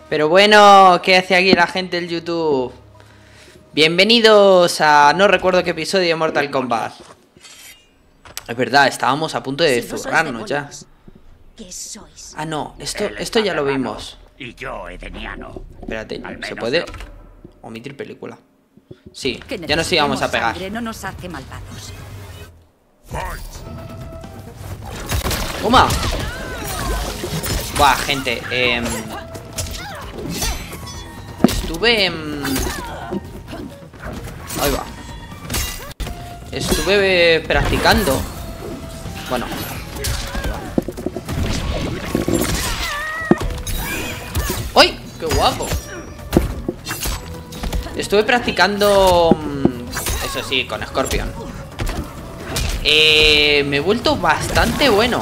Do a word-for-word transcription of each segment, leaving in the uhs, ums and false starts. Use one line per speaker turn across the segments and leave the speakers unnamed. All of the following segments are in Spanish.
Pero bueno, ¿qué hace aquí la gente del YouTube? Bienvenidos a no recuerdo qué episodio de Mortal Kombat. Es verdad, estábamos a punto de zurrarnos ya.
¿Qué sois?
Ah, no, esto, esto ya lo vimos.
Y yo, edeniano.
Espérate,
Al
¿se
menos
puede
yo.
omitir película? Sí,
Que
ya nos íbamos a pegar.
sangre no nos hace malvados.
¡Toma! Buah, gente, eh, estuve... em, Ahí va. Estuve practicando. Bueno. ¡Uy! ¡Qué guapo! Estuve practicando... Eso sí, con Scorpion. Eh, me he vuelto bastante bueno.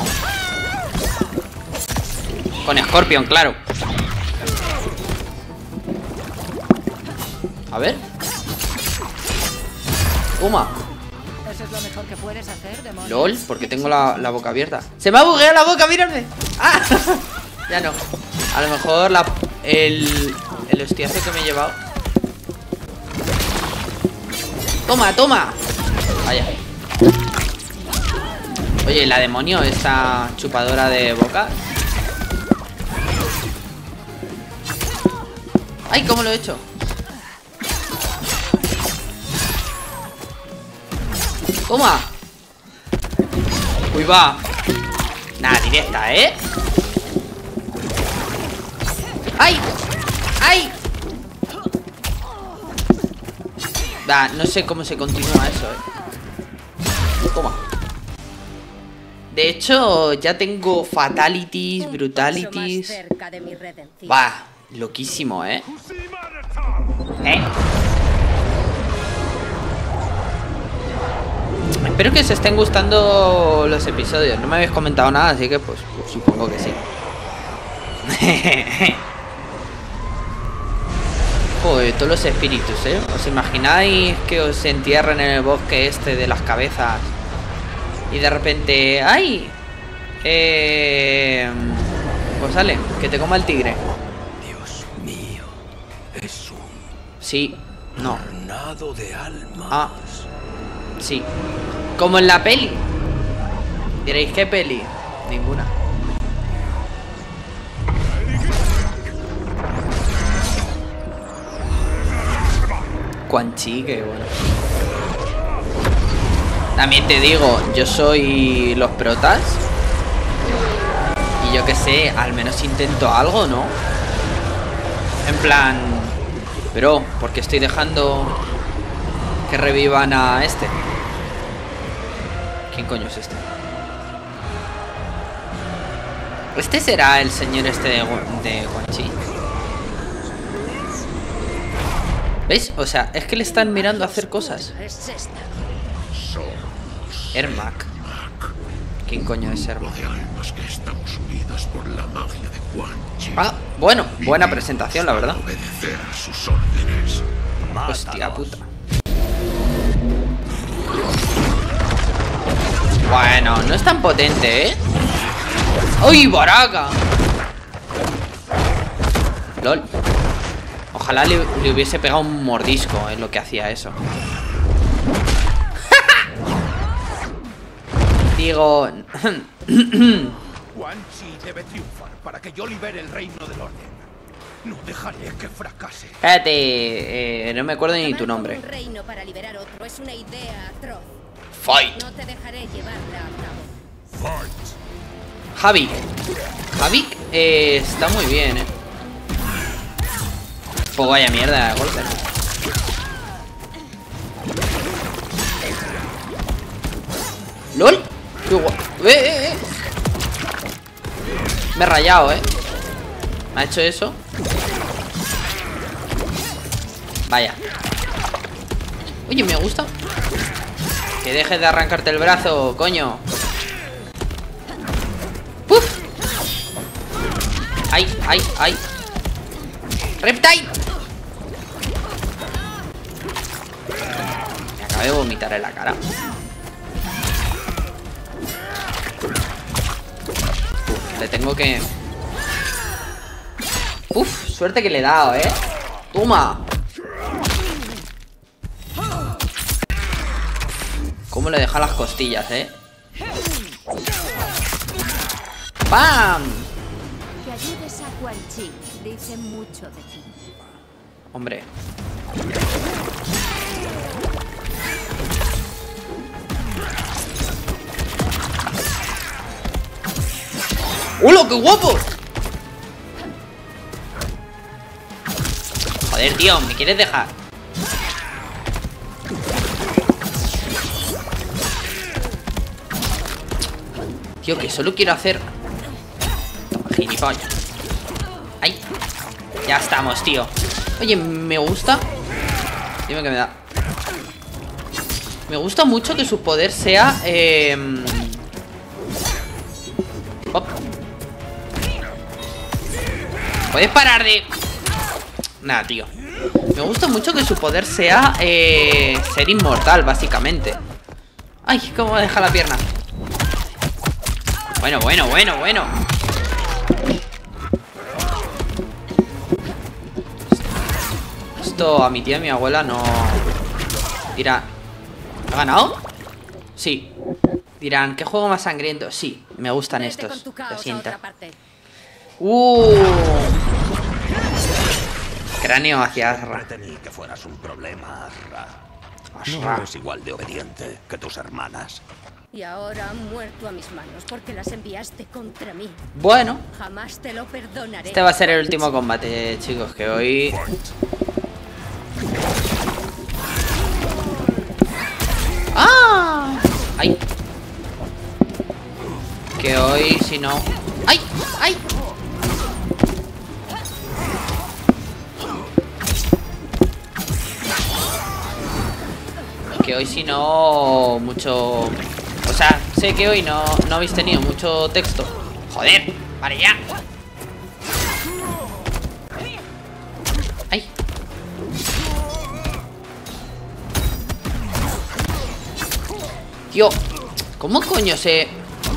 Con Scorpion, claro. A ver. Toma.
¿Eso es lo mejor que puedes hacer, demonio?
LOL, porque tengo la, la boca abierta. ¡Se me ha bugueado la boca! ¡Mírame! ¡Ah! Ya no. A lo mejor la, el, el hostiazo que me he llevado. ¡Toma, toma! Vaya. Oye, la demonio, esta chupadora de boca. ¡Ay, cómo lo he hecho! ¡Toma! ¡Uy, va! Nada, directa, ¿eh? ¡Ay! ¡Ay! Va, no sé cómo se continúa eso, ¿eh? Toma. De hecho, ya tengo fatalities, brutalities. Va, loquísimo, ¿eh? ¿Eh? Espero que os estén gustando los episodios. No me habéis comentado nada, así que pues, pues supongo que sí. Joder, todos los espíritus, ¿eh? ¿Os imagináis que os entierren en el bosque este de las cabezas? Y de repente... ¡Ay! Eh... Pues sale, que te coma el tigre.
Dios mío, es un
Sí, no.
tornado de almas.
Ah, sí. Como en la peli. Diréis, ¿qué peli? Ninguna. Quan Chi, que bueno. También te digo, yo soy los protas. Y yo que sé, al menos intento algo, ¿no? En plan... Pero, ¿por qué estoy dejando que revivan a este? ¿Quién coño es este? ¿Este será el señor este de, de Quan Chi? ¿Veis? O sea, es que le están mirando a hacer cosas. Ermac. ¿Quién coño es Ermac? Ah, bueno, buena presentación, la verdad. Hostia puta. Bueno, no es tan potente, ¿eh? ¡Uy, Baraka! LOL. Ojalá le, le hubiese pegado un mordisco en lo que hacía eso. Digo...
Quan Chi debe triunfar para que yo libere el reino del orden. No dejaré que fracase.
Espérate, eh, no me acuerdo ni tu nombre.
Un reino para liberar otro es una idea atroz.
Fight.
No te dejaré llevarla a cabo.
Fight.
Javik. Javik eh, está muy bien, eh. Pues vaya mierda de golpe. ¡Lol! ¡Qué guapo! ¡Eh, eh, eh! Me he rayado, eh. ¿Me ha hecho eso? Vaya. Oye, me gusta. Que dejes de arrancarte el brazo, coño. ¡Puf! ¡Ay, ay, ay! ¡Reptile! Me acabé de vomitar en la cara. Uf, le tengo que... Uf, suerte que le he dado, ¿eh? Toma. Cómo le deja las costillas, ¿eh? ¡Pam!
Que ayudes a Quan Chi dice mucho de ti.
Hombre. ¡Hola, qué guapo! Joder, tío, ¿me quieres dejar? Tío, que solo quiero hacer... Toma, gilipollas. ¡Ay! Ya estamos, tío. Oye, me gusta... Dime que me da. Me gusta mucho que su poder sea... Eh... Hop. ¿Puedes parar de...? Nada, tío. Me gusta mucho que su poder sea... Eh... Ser inmortal, básicamente. Ay, cómo deja la pierna. Bueno, bueno, bueno, bueno. Esto a mi tía y a mi abuela no... Dirán... ¿Ha ganado? Sí. Dirán, ¿qué juego más sangriento? Sí, me gustan
Vete
estos.
con tu caos
Lo
a
siento.
otra parte.
Uh. Cráneo hacia Asra.
Temí que fueras un problema, Asra.
Asra.
No eres igual de obediente que tus hermanas.
Y ahora han muerto a mis manos porque las enviaste contra mí.
Bueno,
Jamás te lo perdonaré.
este va a ser el último combate, chicos, que hoy... ¡Ah! ¡Ay! Que hoy, si no... ¡Ay! ¡Ay! Que hoy, si no... Mucho... O sea, sé que hoy no, no habéis tenido mucho texto. ¡Joder! ¡Vale ya! ¡Ay! Tío, ¿cómo coño se...?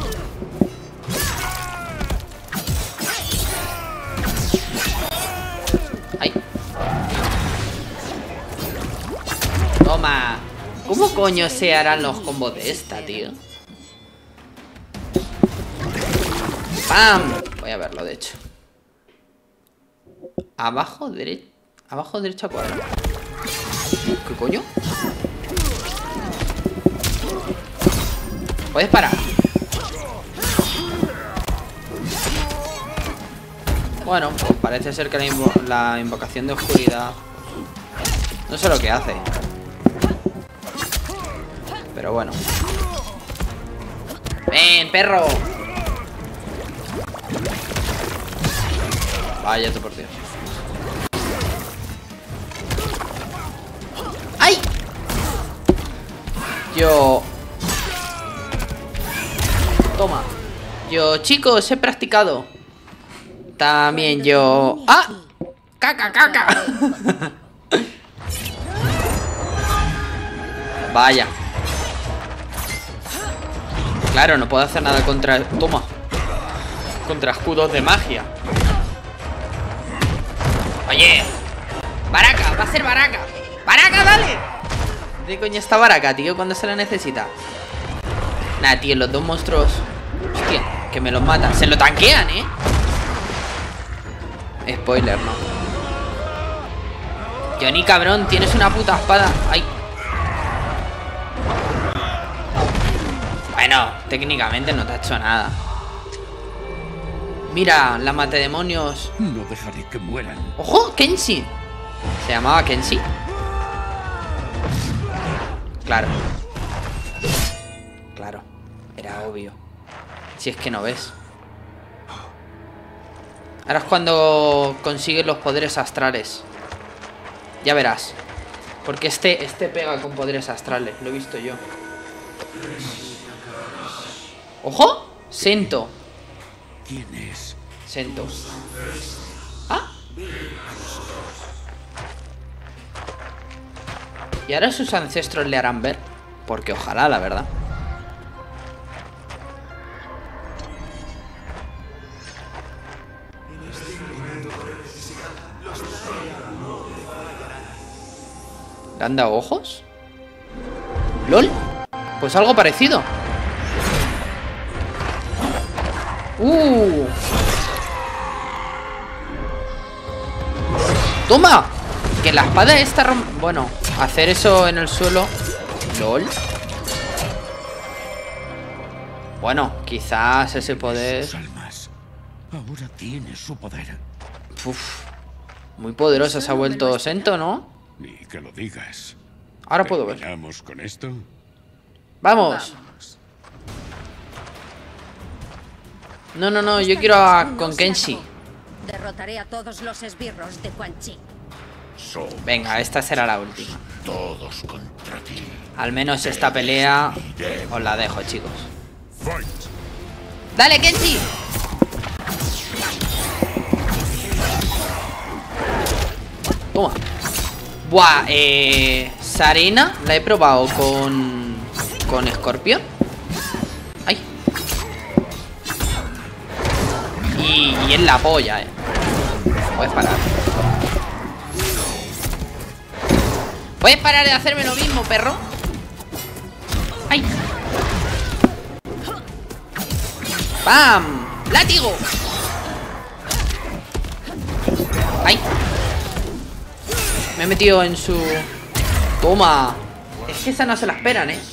¡Ay! Toma. ¿Cómo coño se harán los combos de esta, tío? ¡Pam! Voy a verlo, de hecho. Abajo derecha... Abajo derecha cuadrado. ¿Qué coño? ¿Puedes parar? Bueno, pues parece ser que la, invo la invocación de oscuridad... No sé lo que hace. Pero bueno. ¡Ven, perro! Vaya tú por Dios. ¡Ay! Yo... Toma. Yo, chicos, he practicado. También yo... ¡Ah! ¡Caca, caca! Vaya. Claro, no puedo hacer nada contra... Toma. Contra escudos de magia. Oye. Baraka, va a ser Baraka. ¡Baraka, dale! ¿De coño está Baraka, tío? Cuando se la necesita. Nah, tío, los dos monstruos... Hostia, que me los matan. Se lo tanquean, ¿eh? Spoiler, no. Johnny, cabrón, tienes una puta espada. Ay. Bueno, técnicamente no te ha hecho nada. Mira, la matademonios.
No dejaré que mueran.
¡Ojo! Kenshi. ¿Se llamaba Kenshi? Claro. Claro. Era obvio. Si es que no ves. Ahora es cuando consigues los poderes astrales. Ya verás. Porque este, este pega con poderes astrales. Lo he visto yo. ¡Ojo! Sento.
¿Quién es?
Sento. ¡Ah! Y ahora sus ancestros le harán ver. Porque ojalá, la verdad. ¿Le han dado ojos? ¿Lol? Pues algo parecido. ¡Uh! ¡Toma! Que la espada esta rom... Bueno, hacer eso en el suelo. ¿Lol? Bueno, quizás ese poder...
Sus almas ahora tiene su poder.
Uf, muy poderosa se ha vuelto Sento, ¿no?
Ni que lo digas.
Ahora puedo ver.
¿Terminamos con esto?
¡Vamos! No, no, no, yo quiero a con Kenshi.
Derrotaré a todos los esbirros de Quan Chi.
Somos
Venga, esta será la última.
todos contra ti.
Al menos esta pelea os la dejo, chicos.
Fight.
¡Dale, Kenshi! Toma. Buah, eh... Sarina la he probado con... Con Scorpion. Ay. Y, y es la polla, eh. Puedes parar. ¿Puedes parar de hacerme lo mismo, perro? ¡Ay! ¡Pam! ¡Látigo! ¡Ay! Me he metido en su... ¡Toma! Es que esa no se la esperan, ¿eh?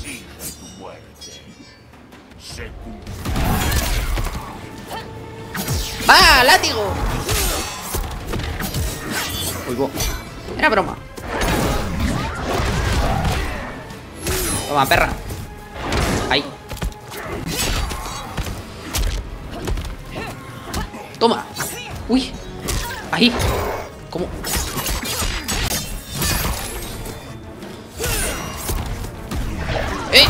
¡Va! ¡Látigo! Uy, bo. Era broma. Toma, perra. Ahí. Toma. Uy. Ahí. ¿Cómo? ¡Eh!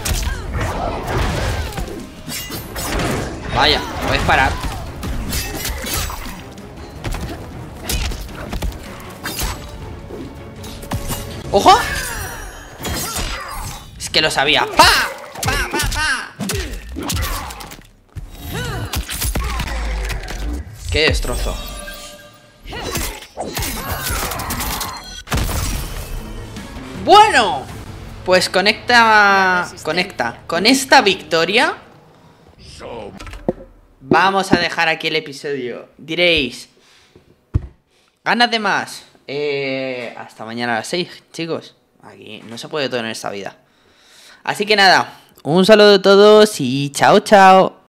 Vaya, puedes parar. ¡Ojo! Es que lo sabía. ¡Pa! ¡Pa, pa, pa! ¡Qué destrozo! Bueno, pues conecta... Conecta. Con esta victoria vamos a dejar aquí el episodio. Diréis, ganas de más. Eh, hasta mañana a las seis, chicos. Aquí no se puede todo en esta vida. Así que nada, un saludo a todos y chao, chao.